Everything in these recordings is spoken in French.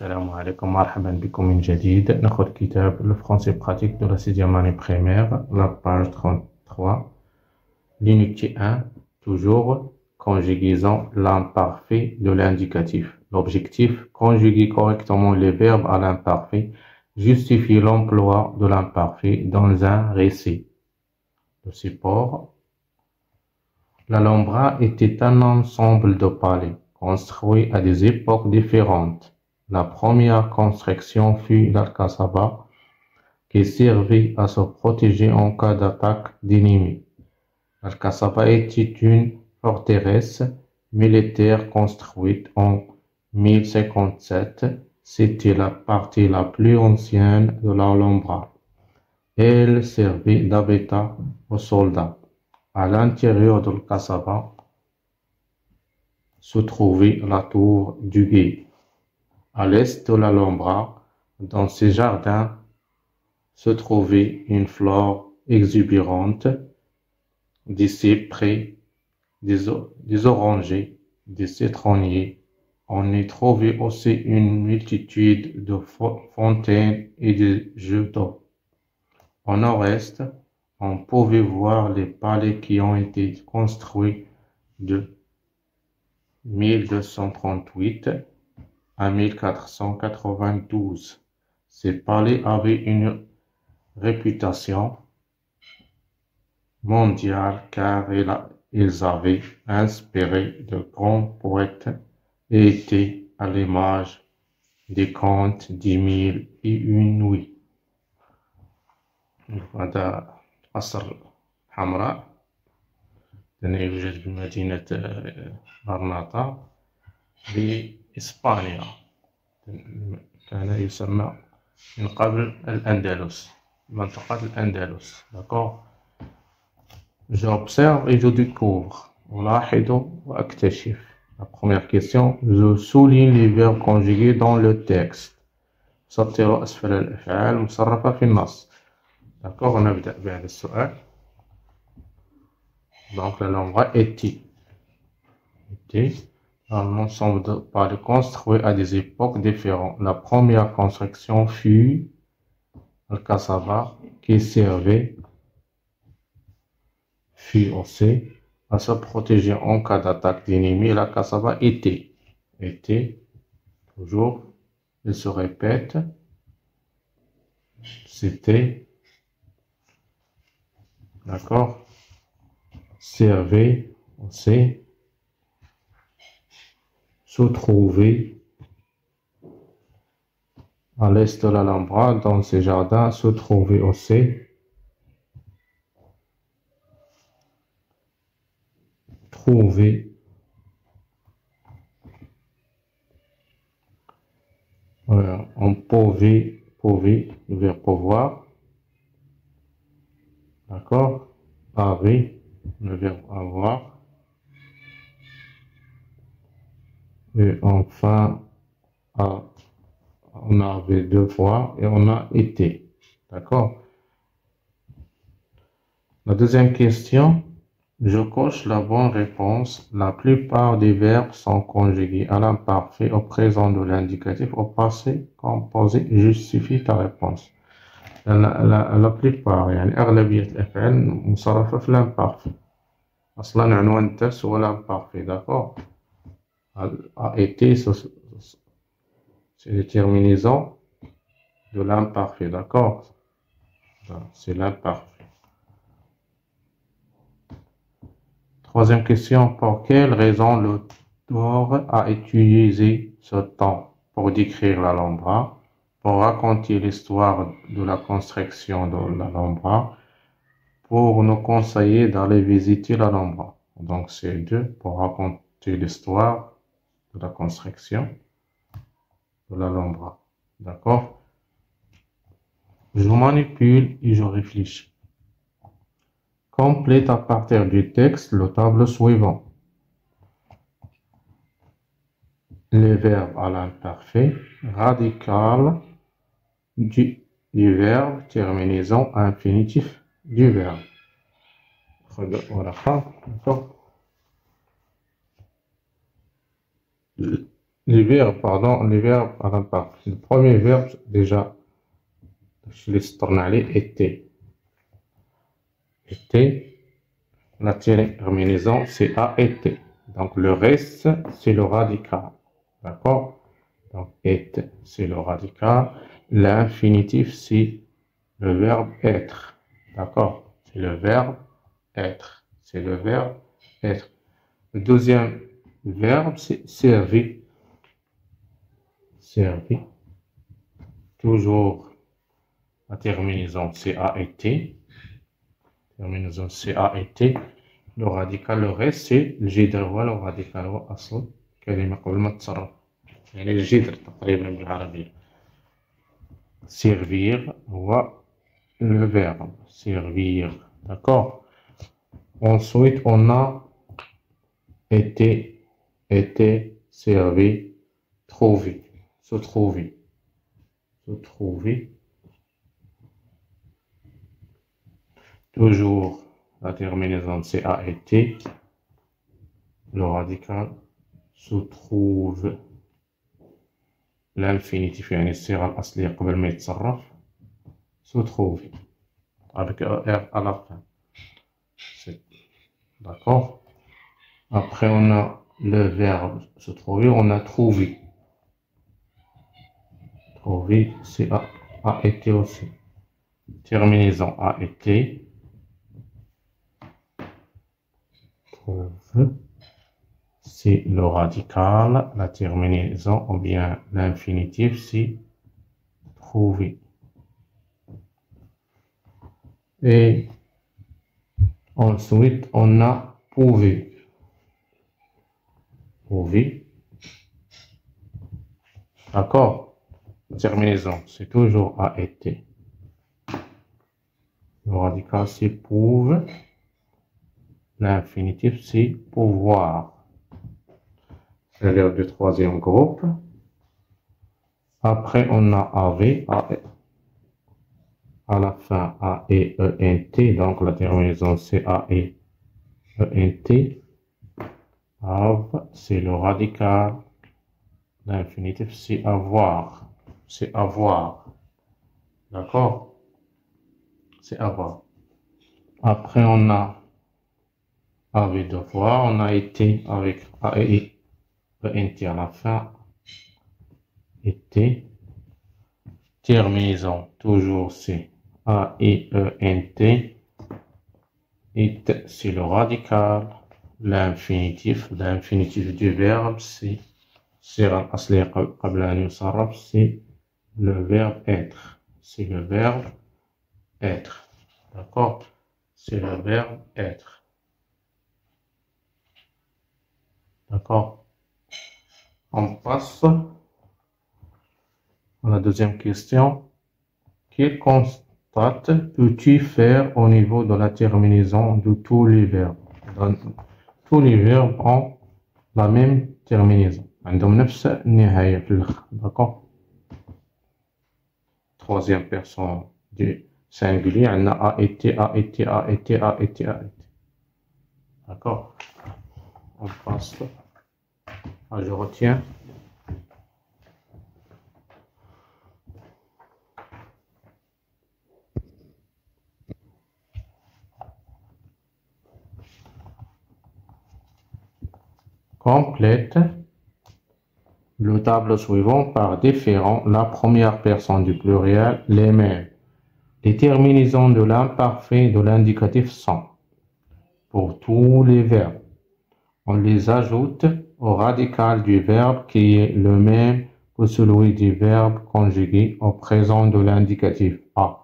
السلام عليكم مرحبا بكم من جديد. ناخذ كتاب le français pratique de la 6e année primaire, la page 33, l'unité 1, toujours conjugaison l'imparfait de l'indicatif. L'objectif, conjuguer correctement les verbes à l'imparfait, justifie l'emploi de l'imparfait dans un récit. Le support. L'Alhambra était un ensemble de palais construits à des époques différentes. La première construction fut l'Alcazaba, qui servait à se protéger en cas d'attaque d'ennemis. L'Alcazaba était une forteresse militaire construite en 1057. C'était la partie la plus ancienne de l'Alhambra. Elle servait d'habitat aux soldats. À l'intérieur de l'Alcazaba se trouvait la tour du guet. À l'est de l'Alhambra, dans ces jardins, se trouvait une flore exubérante, des cyprès, des orangers, des citronniers. On y trouvait aussi une multitude de fontaines et de jeux d'eau. Au nord-est, on pouvait voir les palais qui ont été construits de 1238 à 1492. Ces palais avaient une réputation mondiale car ils avaient inspiré de grands poètes et étaient à l'image des contes des 1001 nuits. هذا قصر حمراء يوجد بمدينة غرناطة بإسبانيا. كان يسمى من قبل الأندلس، منطقة الأندلس. D'accord. J'observe et je découvre. ألاحظ وأكتشف. La première question, je souligne les verbes conjugués dans le texte. سطر أسفل الأفعال مصرفة في النص. D'accord, on نبدأ بهذا السؤال. Donc le nombre était un ensemble de palais construits à des époques différentes. La première construction fut Al-Kasaba, qui servait aussi à se protéger en cas d'attaque d'ennemis. Al-Kasaba était, toujours, il se répète, c'était, d'accord, servait aussi, se trouvait à l'est de l'Alhambra, dans ces jardins, se trouvait aussi trouver, on pouvait, le verbe pouvoir, d'accord, avait, le verbe avoir, et enfin, on avait deux fois et on a été. D'accord. La deuxième question, je coche la bonne réponse. La plupart des verbes sont conjugués à l'imparfait, au présent de l'indicatif, au passé composé. Justifie ta réponse. La plupart يعني أغلبية الأفعال مصرفة في l'imparfait. أصلا عنوان الدرس هو l'imparfait. D'accord. A été, c'est les terminaisons de l'imparfait, d'accord? C'est l'imparfait. Troisième question, pour quelle raison l'auteur a utilisé ce temps pour décrire l'Alhambra, pour raconter l'histoire de la construction de l'Alhambra, pour nous conseiller d'aller visiter l'Alhambra? Donc c'est deux, pour raconter l'histoire de la construction de l'Alhambra. D'accord? Je manipule et je réfléchis. Complète à partir du texte le tableau suivant. Les verbes à l'imparfait, radical du verbe, terminaison infinitif du verbe. Voilà, d'accord? les verbes, pardon, les verbes à l'imparfait. Le premier verbe, déjà, je l'ai tourné était. Était, la terminaison, c'est a été. Donc, le reste, c'est le radical. D'accord? Donc, est, c'est le radical. L'infinitif, c'est le verbe être. D'accord? C'est le verbe être. C'est le verbe être. Le deuxième verbe, c'est servir. Servir. Toujours la terminaison, c'est a été. Terminaison, c'est a été. Le radical, le reste, c'est الجذر هو لو radical هو أصل كلمة قبل ما تتصرف. يعني الجذر تقريبا بالعربية. Servir هو le verbe. Servir. D'accord? Ensuite, on a été, servi, trouvé. Se trouver. Se trouver. Toujours la terminaison c'est a été. Le radical se trouve. l'infinitif يعني الصيغة الأصلية قبل ما يتصرف se trouve avec R à la fin. D'accord? Après on a le verbe se trouver, on a trouvé. Trouver, c'est a été aussi. Terminaison a été. Trouve. C'est le radical, la terminaison ou bien l'infinitif, c'est trouver. Et ensuite, on a prouvé. Prouvé. D'accord? La terminaison, c'est toujours a été. Le radical, c'est prouve. L'infinitif, c'est pouvoir. C'est le verbe du troisième groupe. Après, on a avait, à la fin, a, e, n, t. Donc, la terminaison, c'est a, e, n, t. Have, c'est le radical. L'infinitif, c'est avoir. C'est avoir. D'accord? C'est avoir. Après, on a avait devoir. On a été avec a, e, n, t à la fin. Été. Terminaison, toujours c'est a, e, n, t. It, c'est le radical. L'infinitif du verbe, c'est الصيغة الأصلية قبل أن يصرف, c'est le verbe être. C'est le verbe être. D'accord? C'est le verbe être. D'accord? On passe à la deuxième question. Quel constat peux-tu faire au niveau de la terminaison de tous les verbes? Tous les verbes ont la même terminaison. عندهم نفس النهاية في الآخر. D'accord? Troisième personne du singulier, on a été, a été, a été, a été, a été. D'accord? On passe. Ah, je retiens. Complète le tableau suivant par différents. La première personne du pluriel, les mêmes. Les terminaisons de l'imparfait et de l'indicatif sont, pour tous les verbes, on les ajoute au radical du verbe qui est le même que celui du verbe conjugué au présent de l'indicatif a.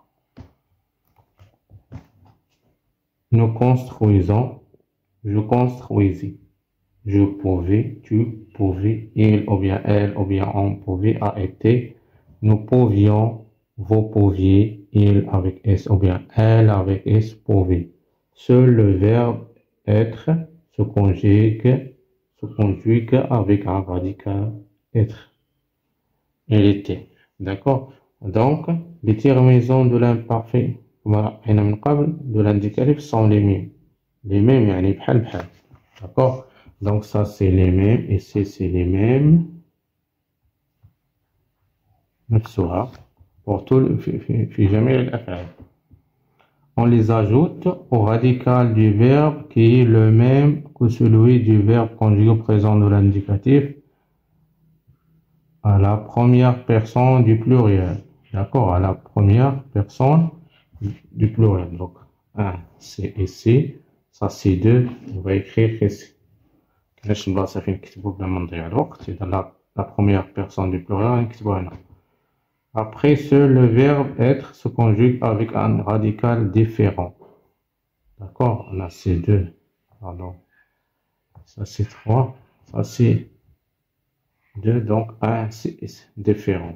Nous construisons, je construisis. Je pouvais, tu pouvais, il ou bien elle ou bien on pouvait, a été. Nous pouvions, vous pouviez, il avec S ou bien elle avec S pouvait. Seul le verbe être se conjugue avec un radical être. Il était. D'accord? Donc, les terminaisons de l'imparfait, de l'indicatif sont les mêmes. Les mêmes, يعني بحال بحال. D'accord? Donc ça c'est les mêmes et c'est les mêmes. نفسها pour tout في جميع الأفعال. On les ajoute au radical du verbe qui est le même que celui du verbe conjugué au présent de l'indicatif à la première personne du pluriel. D'accord, à la première personne du pluriel. Donc, 1, c'est ici. Ça, c'est 2. On va écrire ici. علاش البلاصة فين نكتبو بلا ما نضيع الوقت إذا la première personne du pluriel نكتبو هنا. Après ce, le verbe être se conjugue avec un radical différent. D'accord, là c'est 2. Pardon. Ça c'est 3. Ça c'est 2. Donc 1 c'est différent.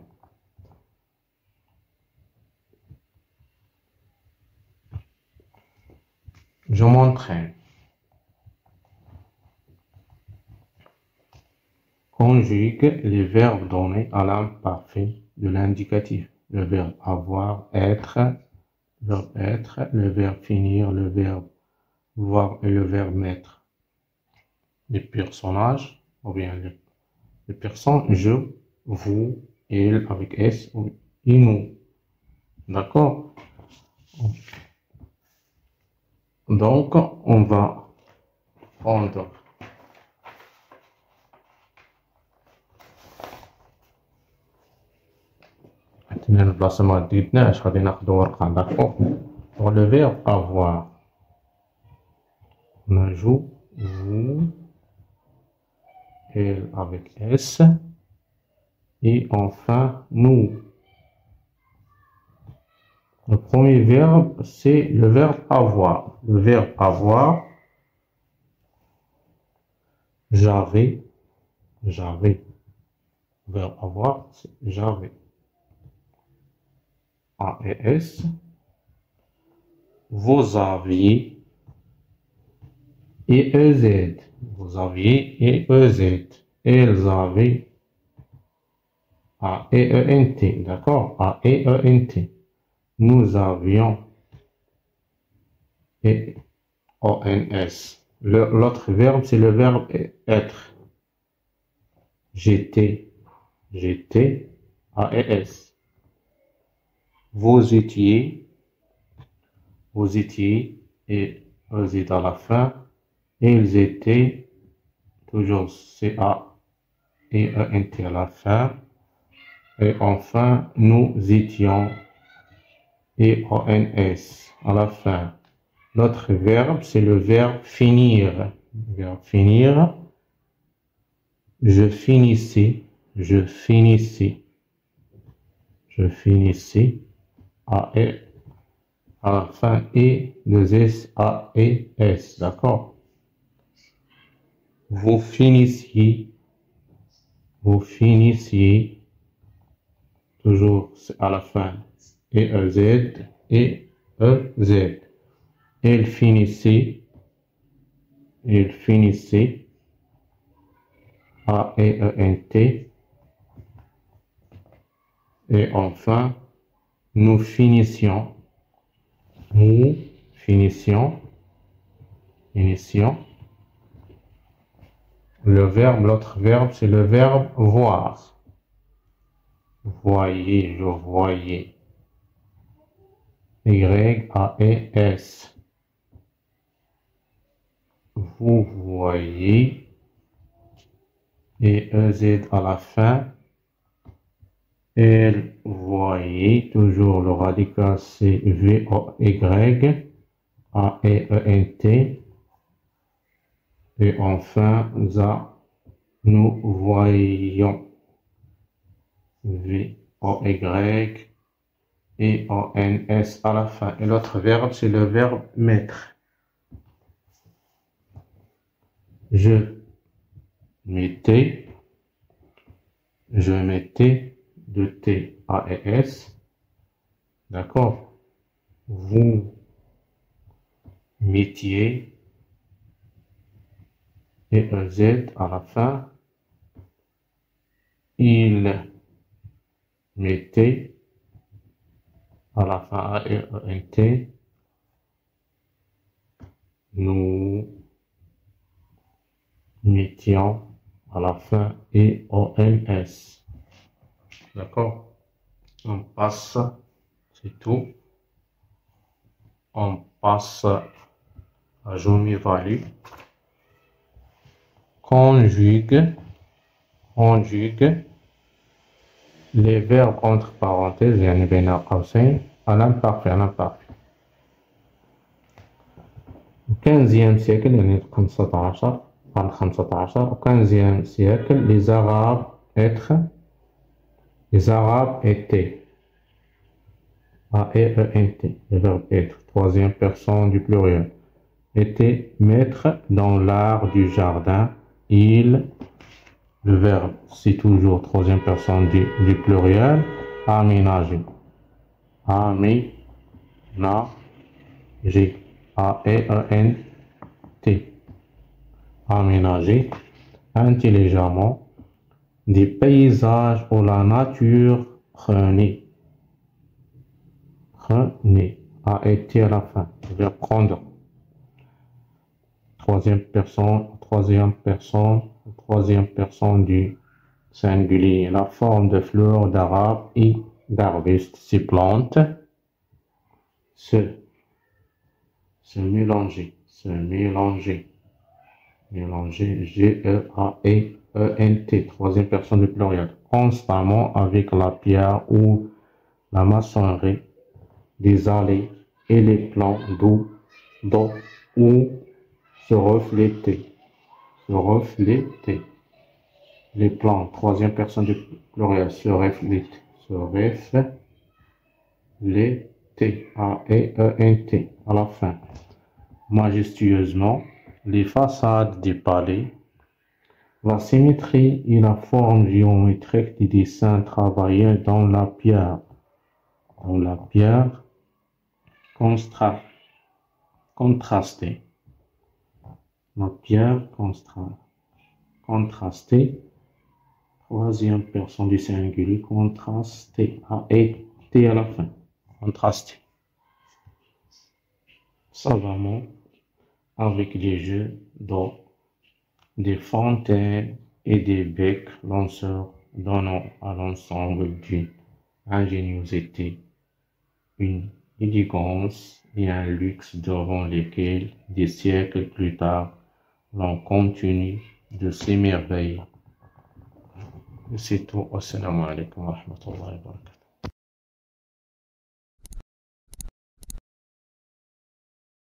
Je m'entraîne. Conjugue les verbes donnés à l'imparfait de l'indicatif. Le verbe avoir, être, le verbe finir, le verbe voir et le verbe mettre. Les personnages, ou bien les personnes, je, vous, il avec S, et nous. D'accord? Donc, on va prendre البلاصة ما ديتناش غادي ناخدو ورقة داكوغ. Pour le verbe avoir, on ajoute vous, elle avec S, et enfin nous. Le premier verbe, c'est le verbe avoir. Le verbe avoir, j'avais. Le verbe avoir, c'est j'avais. A et S. Vous aviez et EZ. Vous aviez et EZ. Elles avaient A et ENT. D'accord? A et ENT. Nous avions et ONS. L'autre verbe, c'est le verbe être. J'étais, AES. Vous étiez, et EZ à la fin. Ils étaient, toujours CA et ENT à la fin. Et enfin, nous étions, et ONS à la fin. L'autre verbe, c'est le verbe finir. Le verbe finir. Je finissais. A et à la fin et deux S A et S. D'accord? Vous finissiez. Toujours à la fin et EZ et EZ. Il finissait, A et ENT. Et enfin, nous finissions. Le verbe, l'autre verbe, c'est le verbe voir. Voyez, je voyais. Y-A-E-S. Vous voyez. Et EZ à la fin. Elle voyait, toujours le radical c'est V-O-Y, A-E-E-N-T. Et enfin, nous voyons. V-O-Y et O-N-S à la fin. Et l'autre verbe, c'est le verbe mettre. Je mettais, de T A et S. D'accord? Vous mettiez et EZ à la fin. Il mettait à la fin A-E-N-T. Nous mettions à la fin E-O-N-S. D'accord? On passe, c'est tout. On passe à Jomi-Value. Conjugue les verbes entre parenthèses يعني بين قوسين à l'imparfait. Au 15e siècle يعني القرن 15 au 15e siècle les Arabes étaient A-E-E-N-T, le verbe être, troisième personne du pluriel, étaient maîtres dans l'art du jardin. Le verbe, c'est toujours troisième personne du pluriel, aménager. Aménager. A-E-E-N-T. Aménager intelligemment des paysages où la nature prenait. A été à la fin. Je vais prendre. Troisième personne du singulier. La forme de fleurs, d'arbres et d'arbustes. Ces plantes se mélanger. G-E-A-E-E-N-T. Troisième personne du pluriel. Constamment avec la pierre ou la maçonnerie des allées et les plans d'eau où se refléter. Les plans, troisième personne du pluriel, se reflète. A-E-E-N-T, à la fin. Majestueusement, les façades des palais, la symétrie et la forme géométrique des dessins travaillés dans la pierre. Contrastée. La pierre contrastée. Troisième personne du singulier, contrasté. A-E-T à la fin. Contrasté. Savamment, avec des jeux d'eau, des fontaines et des becs lanceurs donnant à l'ensemble d'une ingéniosité, une élégance et un luxe devant lesquels, des siècles plus tard, l'on continue de s'émerveiller. C'est tout. Assalamu alaikum wa rahmatullahi wa barakatuh.